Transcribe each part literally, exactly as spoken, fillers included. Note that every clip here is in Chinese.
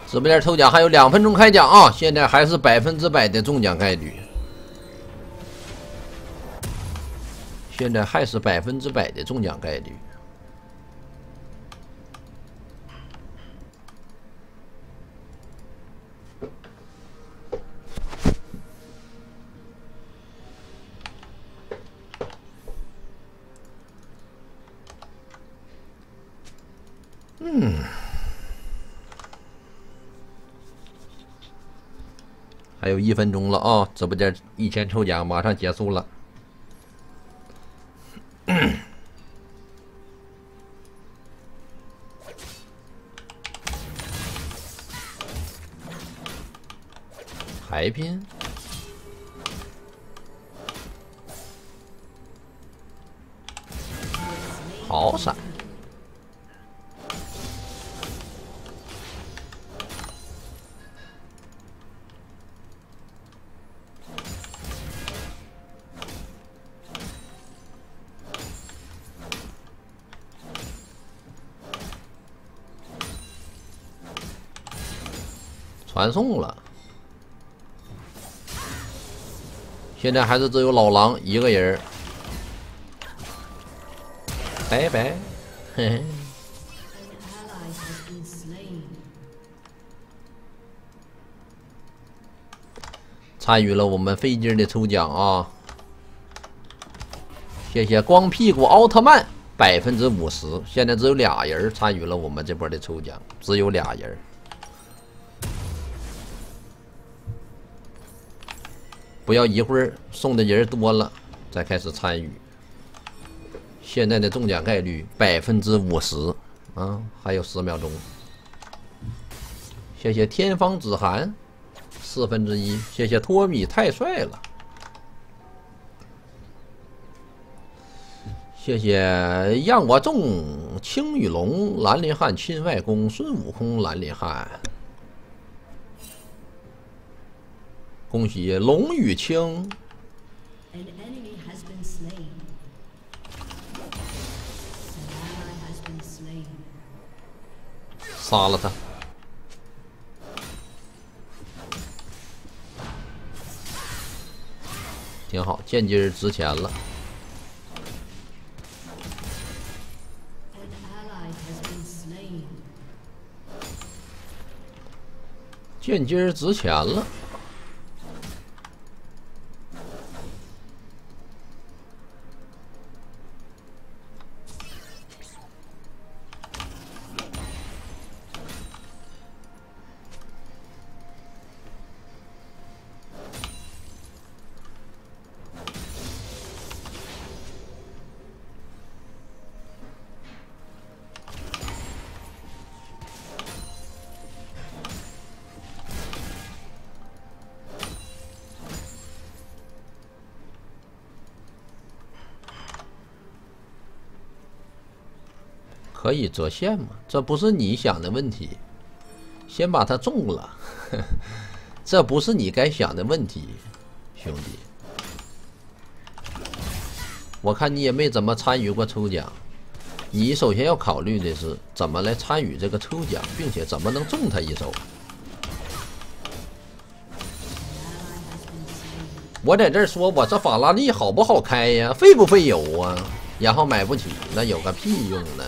直播间抽奖还有两分钟开奖啊！现在还是百分之百的中奖概率，现在还是百分之百的中奖概率。嗯。 还有一分钟了啊！直播间一千抽奖马上结束了。海拼，好闪！传送了，现在还是只有老狼一个人，拜拜，嘿嘿。参与了我们费劲的抽奖啊！谢谢光屁股奥特曼百分之五十，现在只有俩人参与了我们这波的抽奖，只有俩人。 不要一会儿送的人多了再开始参与。现在的中奖概率百分之五十啊，还有十秒钟。谢谢天方子涵四分之一，谢谢托米太帅了，谢谢让我中青羽龙兰陵汉亲外公孙悟空兰陵汉。 恭喜龙与青，杀了他！挺好，剑姬值钱了。剑姬值钱了。 可以折现吗？这不是你想的问题。先把它中了，呵呵，这不是你该想的问题，兄弟。我看你也没怎么参与过抽奖，你首先要考虑的是怎么来参与这个抽奖，并且怎么能中他一手。我在这儿说，我这法拉利好不好开呀？费不费油啊？然后买不起，那有个屁用呢！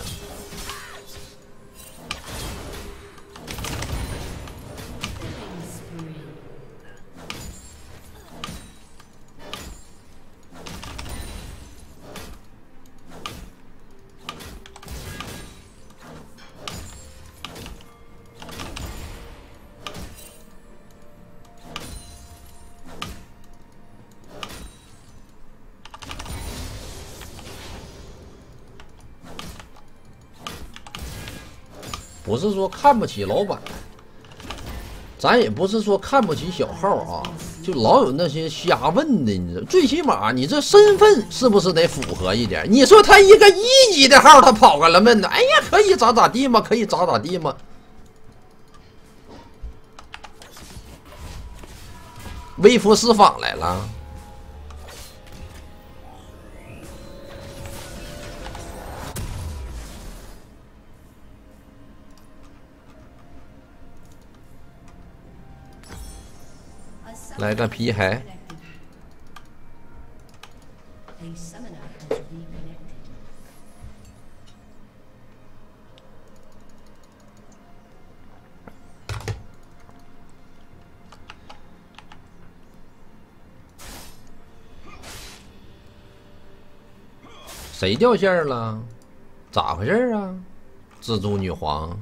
不是说看不起老板，咱也不是说看不起小号啊，就老有那些瞎问的，你知道？最起码你这身份是不是得符合一点？你说他一个一级的号，他跑过来问的，哎呀，可以咋咋地吗？可以咋咋地吗？微服私访来了。 来个皮海。谁掉线了？咋回事啊？蜘蛛女皇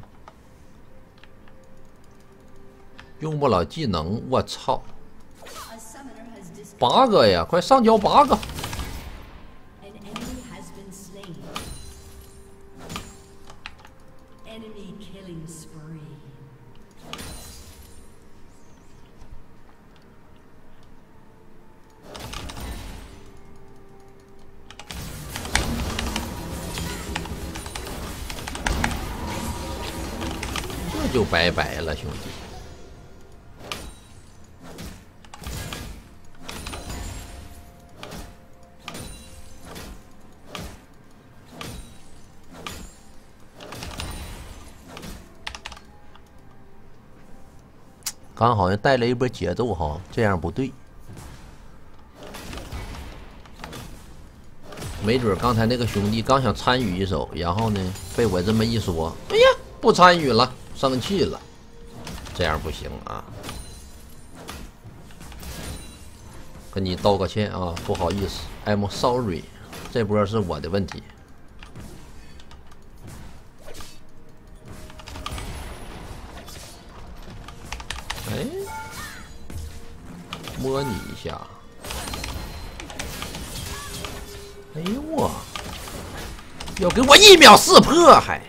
用不了技能，我操！八个呀，快上交八个！这就拜拜了，兄弟。刚好像带了一波节奏哈，这样不对。没准刚才那个兄弟刚想参与一手，然后呢被我这么一说，哎呀，不参与了，生气了，这样不行啊！跟你道个歉啊，不好意思 ，I'm sorry， 这波是我的问题。哎，摸你一下。哎呦我，要给我一秒四破还。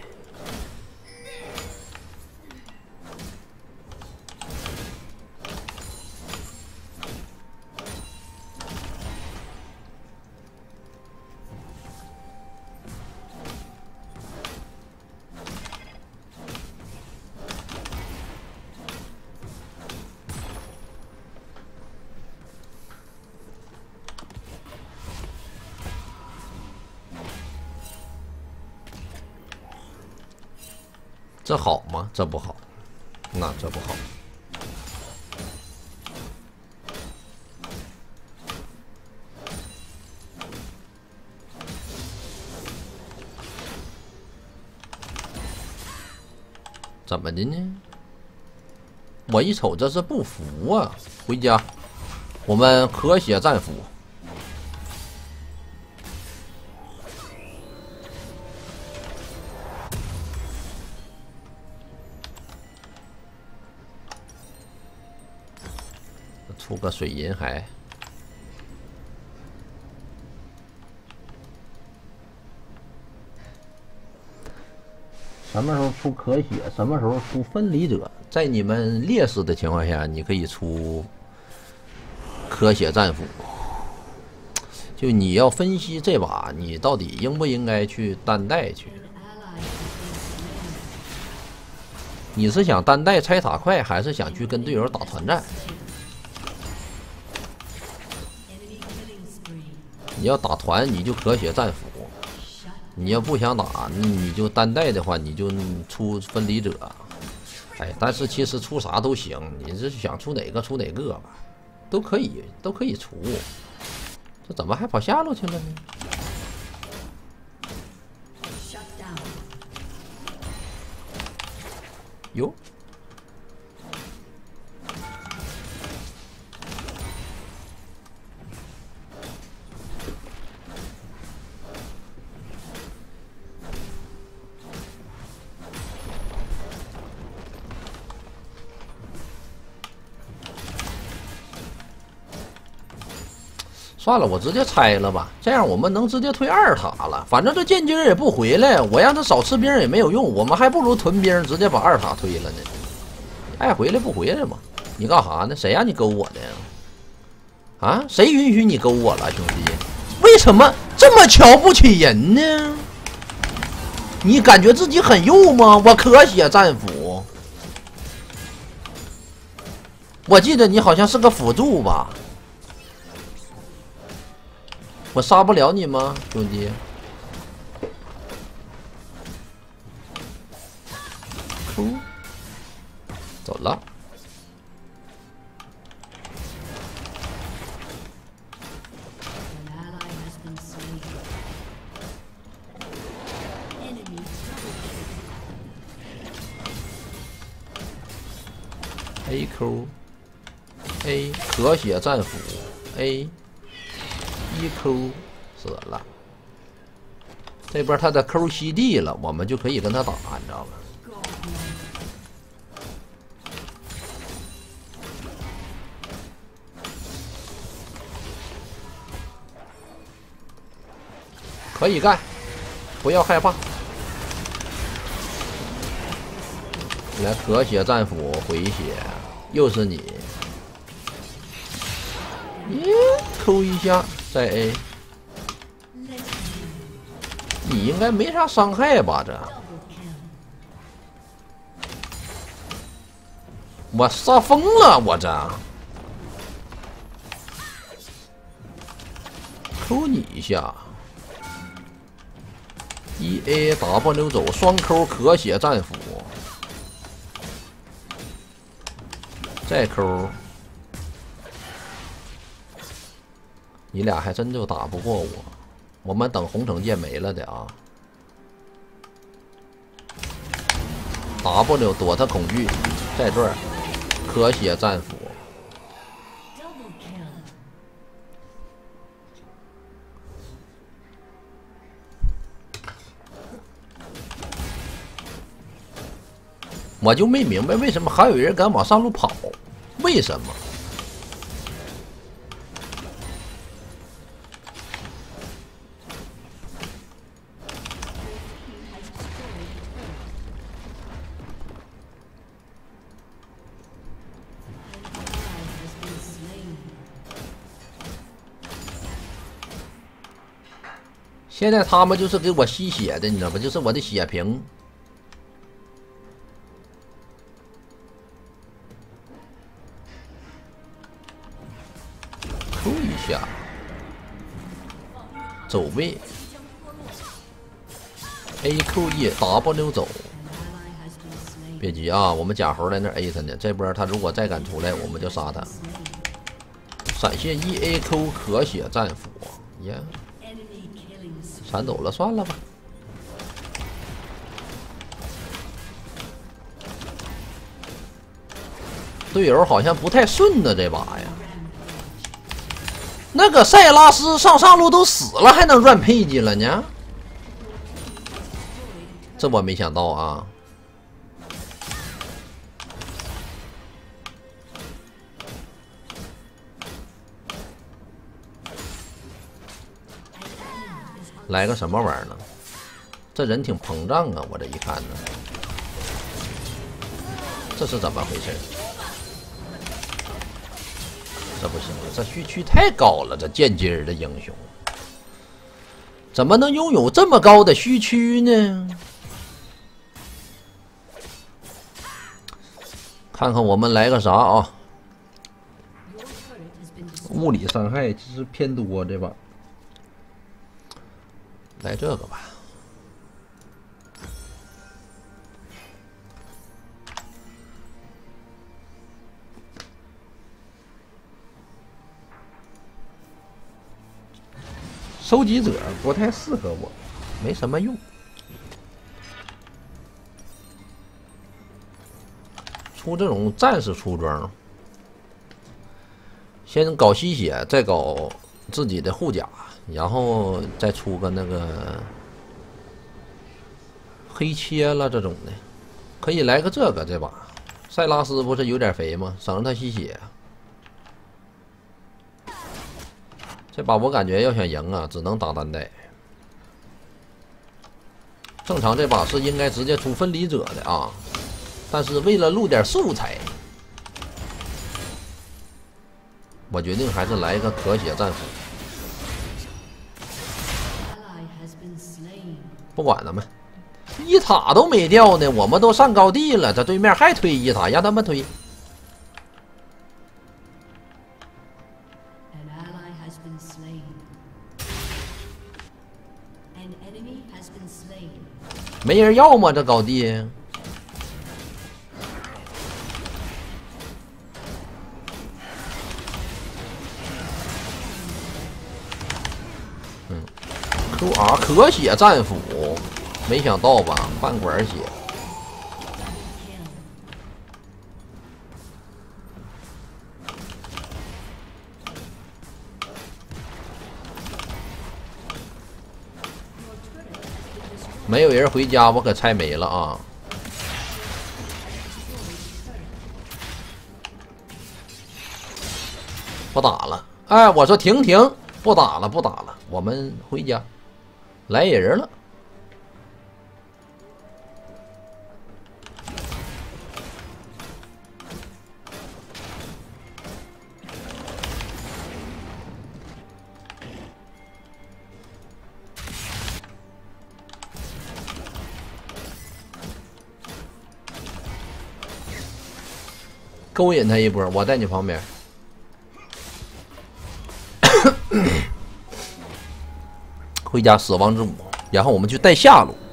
这好吗？这不好，那这不好。怎么的呢？我一瞅这是不服啊！回家，我们和谐战俘。出个水银海，什么时候出可血？什么时候出分离者？在你们劣势的情况下，你可以出可血战俘。就你要分析这把，你到底应不应该去单带去？你是想单带拆塔快，还是想去跟队友打团战？你要打团，你就可血战俘；你要不想打，你就单带的话，你就出分离者。哎，但是其实出啥都行，你是想出哪个出哪个吧，都可以，都可以出。这怎么还跑下路去了呢？哟。算了，我直接拆了吧，这样我们能直接推二塔了。反正这剑姬也不回来，我让他少吃兵也没有用，我们还不如屯兵直接把二塔推了呢。爱回来不回来嘛？你干啥呢？谁让你勾我的？啊？谁允许你勾我了，兄弟？为什么这么瞧不起人呢？你感觉自己很肉吗？我可血战俘，我记得你好像是个辅助吧？我杀不了你吗，兄弟？走了。 A Q A 可血战斧 A 一 Q 死了。这边他的 Q 吸地了，我们就可以跟他打，你知道吗？可以干，不要害怕。来，可血战斧回血，又是你。耶，扣一下再 A。你应该没啥伤害吧？这，我杀疯了，我这。扣你一下。一 A W 走双 Q 可血战斧，再 Q， 你俩还真就打不过我。我们等红惩戒没了的啊。W 躲他恐惧，在这儿可血战斧。我就没明白为什么还有人敢往上路跑，为什么？现在他们就是给我吸血的，你知道吧？就是我的血瓶。Q 一下，走位 ，A Q 一 W 走，别急啊，我们假猴在那 A 他呢。这波他如果再敢出来，我们就杀他。闪现一 A Q 可血战斧，耶，闪走了，算了吧。队友好像不太顺呢，这把呀。那个塞拉斯上上路都死了，还能乱配技了呢？这我没想到啊！来个什么玩意儿呢？这人挺膨胀啊！我这一看呢，这是怎么回事？这不行了，这虚区太高了，这剑姬儿的英雄怎么能拥有这么高的虚区呢？看看我们来个啥啊？物理伤害其实偏多，对吧？来这个吧。收集者不太适合我，没什么用。出这种战士出装，先搞吸血，再搞自己的护甲，然后再出个那个黑切了这种的，可以来个这个这把。塞拉斯不是有点肥吗？省着他吸血。这把我感觉要想赢啊，只能打单带。正常这把是应该直接出分离者的啊，但是为了录点素材，我决定还是来一个可血战斧。不管他们，一塔都没掉呢，我们都上高地了，这对面还推一塔，让他们推。没人要吗？这高地，嗯 ，Q R 可血战斧，没想到吧？半管血， 没有人回家，我可拆没了啊！不打了，哎，我说停停，不打了，不打了，我们回家。来人了。 勾引他一波，我在你旁边。回家死亡之舞，然后我们去带下路。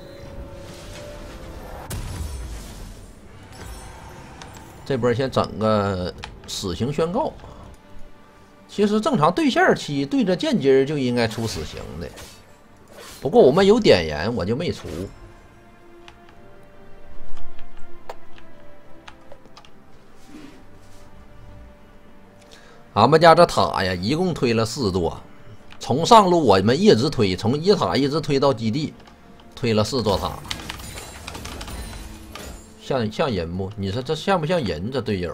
这波先整个死刑宣告。其实正常对线期对着剑姬就应该出死刑的，不过我们有点盐，我就没出。 俺们家这塔呀，一共推了四座，从上路我们一直推，从一塔一直推到基地，推了四座塔。像像人不？你说这像不像人？这队友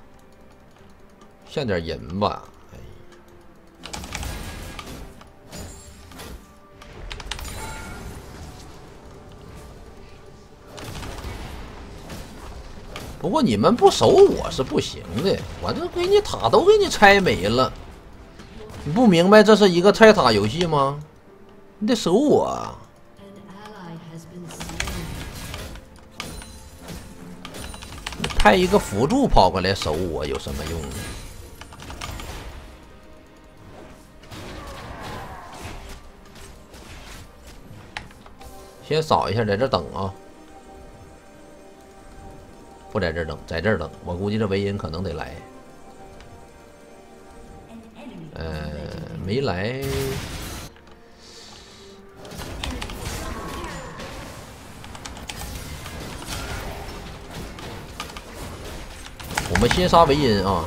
像点人吧？哎，不过你们不守我是不行的，我这给你塔都给你拆没了，你不明白这是一个拆塔游戏吗？你得守我啊！派一个辅助跑过来守我有什么用呢？先扫一下，在这等啊。 不在这儿等，在这儿等。我估计这维恩可能得来。呃，没来。我们先杀维恩啊！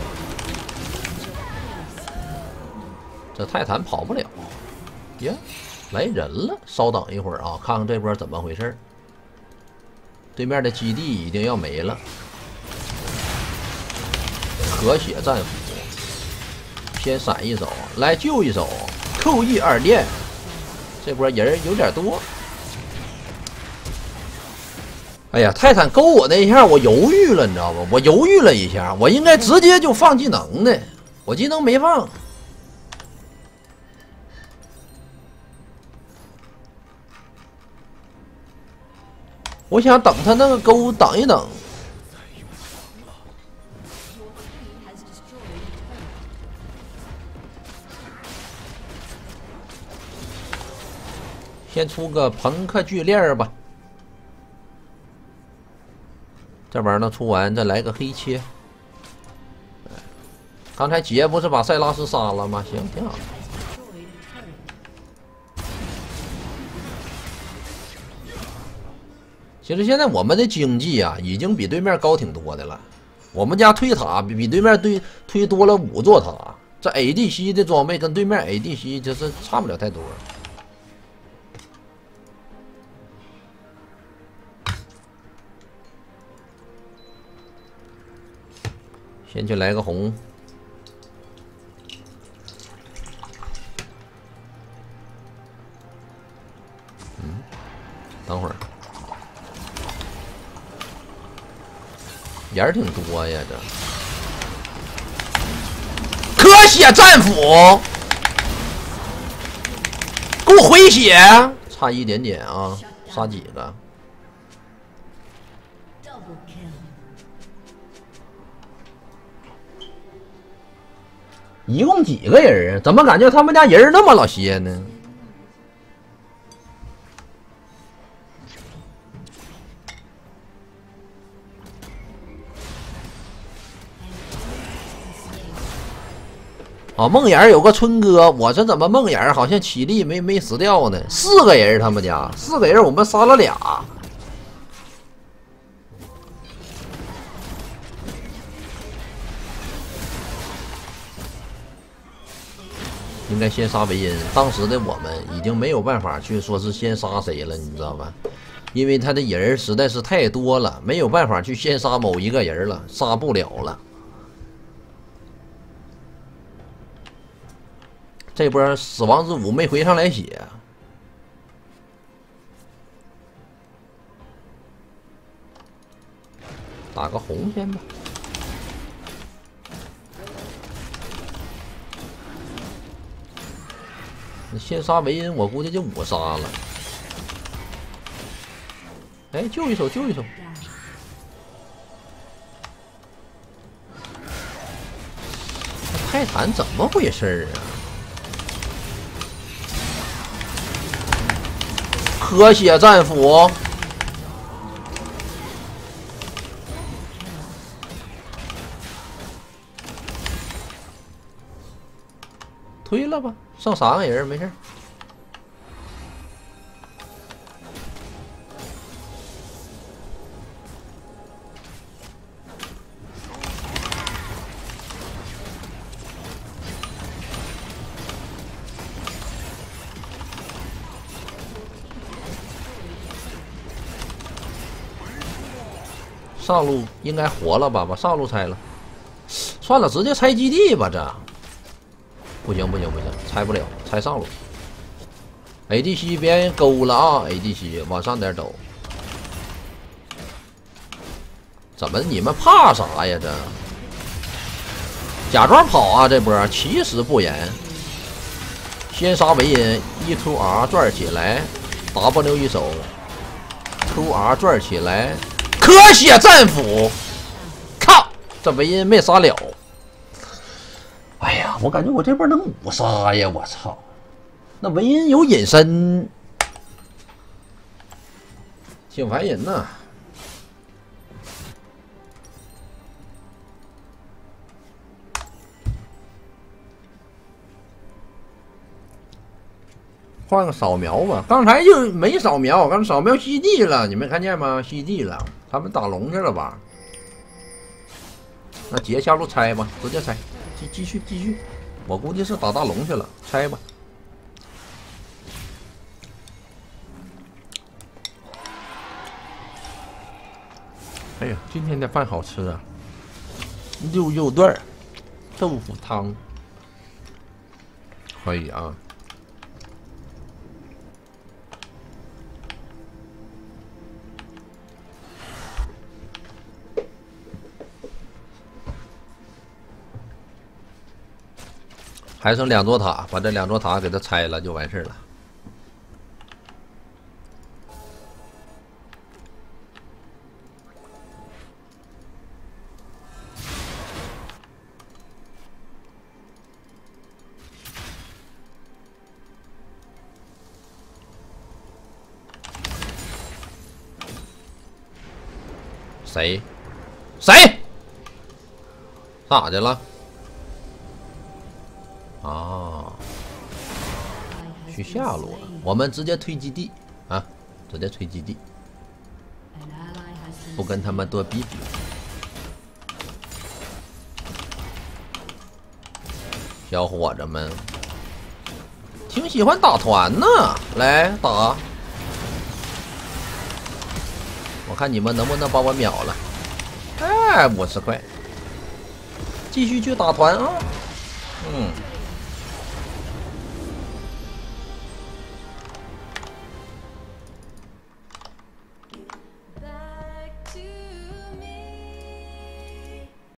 这泰坦跑不了。呀，来人了！稍等一会儿啊，看看这波怎么回事。 对面的基地已经要没了，和血战斧，先闪一手，来救一手，扣一二连，这波人有点多。哎呀，泰坦勾我那一下，我犹豫了，你知道吧？我犹豫了一下，我应该直接就放技能的，我技能没放。 我想等他那个钩等一等，先出个朋克巨链吧。这玩意儿能出完，再来个黑切。刚才杰不是把塞拉斯杀了吗？行，挺好。 其实现在我们的经济啊，已经比对面高挺多的了。我们家推塔比比对面推推多了五座塔。这 A D C 的装备跟对面 A D C 就是差不了太多。先去来个红。嗯，等会儿。 人儿挺多呀，这科血战斧，给我回血，差一点点啊，杀几个？一共几个人啊？怎么感觉他们家人那么老些呢？ 啊，梦魇有个春哥，我这怎么梦魇好像起立没没死掉呢？四个人，他们家四个人，我们杀了俩。 应该先杀维恩。当时的我们已经没有办法去说是先杀谁了，你知道吧？因为他的人实在是太多了，没有办法去先杀某一个人了，杀不了了。这波死亡之舞没回上来血，打个红先吧。先杀维恩，我估计就五杀了。哎，救一手，救一手！泰坦怎么回事啊？和谐战斧，推了吧，剩三个人没事。上路应该活了吧？把上路拆了，算了，直接拆基地吧。这不行不行不行，拆不了，拆上路。A D C 别勾了啊 ！A D C 往上点走。怎么你们怕啥呀？这假装跑啊！这波起死不言。先杀维恩，一 Q R 转起来 ，W 一手 ，Q R 转起来。科血战斧，靠！这维恩没杀了。哎呀，我感觉我这波能五杀呀！我操，那维恩有隐身，挺烦人呐。换个扫描吧，刚才就没扫描，刚才扫描基地了，你没看见吗？基地了，他们打龙去了吧？那直接下路拆吧，直接拆，继继续继续，我估计是打大龙去了，拆吧。哎呀，今天的饭好吃啊！溜肉段、豆腐汤，可以啊。还剩两座塔，把这两座塔给它拆了就完事了。谁？谁？咋的了？啊，去下路了，我们直接推基地啊，直接推基地，不跟他们多比比。小伙子们挺喜欢打团呢，来打，我看你们能不能把我秒了。哎，五十块，继续去打团啊，嗯。